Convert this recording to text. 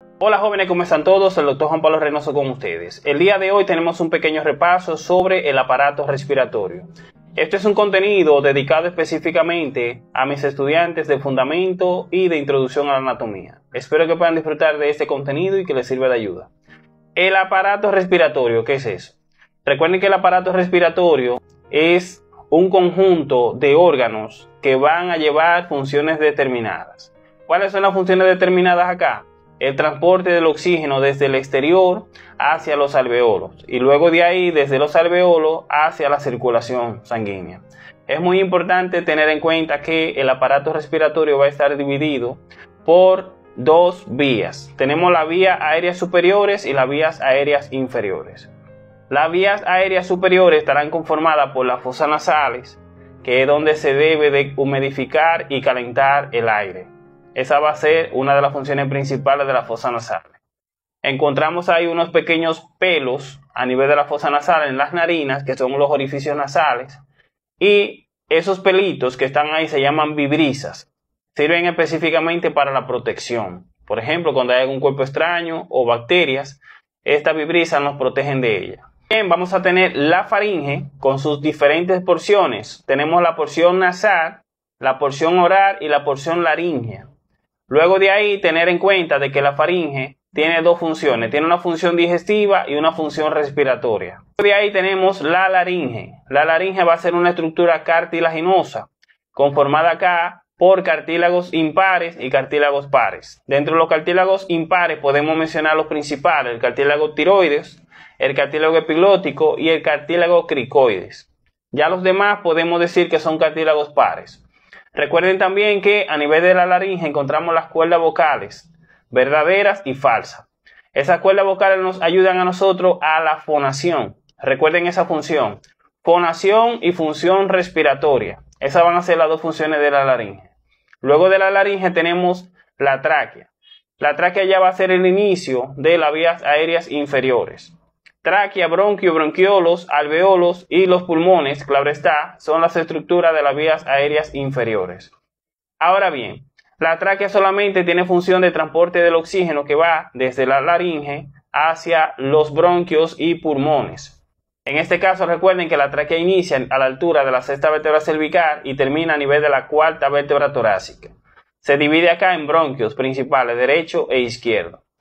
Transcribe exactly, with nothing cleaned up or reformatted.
Hola jóvenes, ¿cómo están todos? El doctor Juan Pablo Reynoso con ustedes. El día de hoy tenemos un pequeño repaso sobre el aparato respiratorio. Este es un contenido dedicado específicamente a mis estudiantes de fundamento y de introducción a la anatomía. Espero que puedan disfrutar de este contenido y que les sirva de ayuda. El aparato respiratorio, ¿qué es eso? Recuerden que el aparato respiratorio es un conjunto de órganos que van a llevar funciones determinadas. ¿Cuáles son las funciones determinadas acá? El transporte del oxígeno desde el exterior hacia los alveolos y luego de ahí desde los alveolos hacia la circulación sanguínea. Es muy importante tener en cuenta que el aparato respiratorio va a estar dividido por dos vías. Tenemos las vías aéreas superiores y las vías aéreas inferiores. Las vías aéreas superiores estarán conformadas por las fosas nasales, que es donde se debe de humidificar y calentar el aire. Esa va a ser una de las funciones principales de la fosa nasal. Encontramos ahí unos pequeños pelos a nivel de la fosa nasal en las narinas, que son los orificios nasales, y esos pelitos que están ahí se llaman vibrisas. Sirven específicamente para la protección. Por ejemplo, cuando hay algún cuerpo extraño o bacterias, estas vibrisas nos protegen de ellas. Bien, vamos a tener la faringe con sus diferentes porciones. Tenemos la porción nasal, la porción oral y la porción laríngea. Luego de ahí, tener en cuenta de que la faringe tiene dos funciones. Tiene una función digestiva y una función respiratoria. Luego de ahí tenemos la laringe. La laringe va a ser una estructura cartilaginosa, conformada acá por cartílagos impares y cartílagos pares. Dentro de los cartílagos impares podemos mencionar los principales: el cartílago tiroides, el cartílago epiglótico y el cartílago cricoides. Ya los demás podemos decir que son cartílagos pares. Recuerden también que a nivel de la laringe encontramos las cuerdas vocales, verdaderas y falsas. Esas cuerdas vocales nos ayudan a nosotros a la fonación. Recuerden esa función, fonación y función respiratoria. Esas van a ser las dos funciones de la laringe. Luego de la laringe tenemos la tráquea. La tráquea ya va a ser el inicio de las vías aéreas inferiores. Tráquea, bronquio, bronquiolos, alveolos y los pulmones, claro está, son las estructuras de las vías aéreas inferiores. Ahora bien, la tráquea solamente tiene función de transporte del oxígeno que va desde la laringe hacia los bronquios y pulmones. En este caso recuerden que la tráquea inicia a la altura de la sexta vértebra cervical y termina a nivel de la cuarta vértebra torácica. Se divide acá en bronquios principales derecho e izquierdo.